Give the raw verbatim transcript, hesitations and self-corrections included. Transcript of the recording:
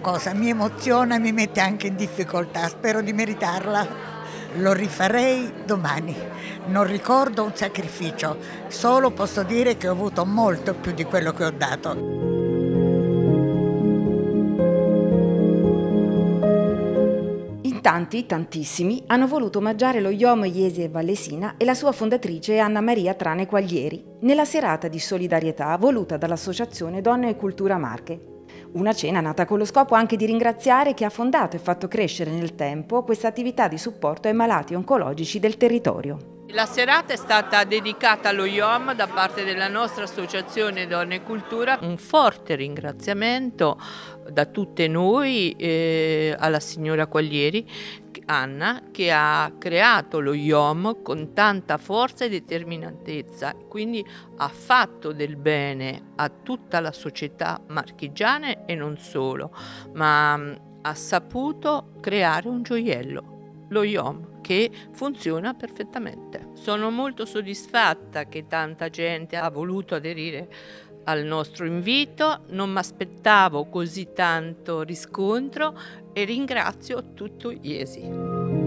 cosa mi emoziona e mi mette anche in difficoltà, spero di meritarla. Lo rifarei domani. Non ricordo un sacrificio, solo posso dire che ho avuto molto più di quello che ho dato. In tanti, tantissimi, hanno voluto omaggiare lo I O M Jesi e Vallesina e la sua fondatrice Anna Maria Trane Quaglieri nella serata di solidarietà voluta dall'Associazione Donne e Cultura Marche. Una cena nata con lo scopo anche di ringraziare chi ha fondato e fatto crescere nel tempo questa attività di supporto ai malati oncologici del territorio. La serata è stata dedicata allo I O M da parte della nostra Associazione Donne e Cultura. Un forte ringraziamento da tutte noi eh, alla signora Quaglieri, Anna, che ha creato lo I O M con tanta forza e determinatezza, quindi ha fatto del bene a tutta la società marchigiana e non solo, ma mh, ha saputo creare un gioiello, lo I O M, che funziona perfettamente. Sono molto soddisfatta che tanta gente ha voluto aderire al nostro invito, non mi aspettavo così tanto riscontro e ringrazio tutto Jesi.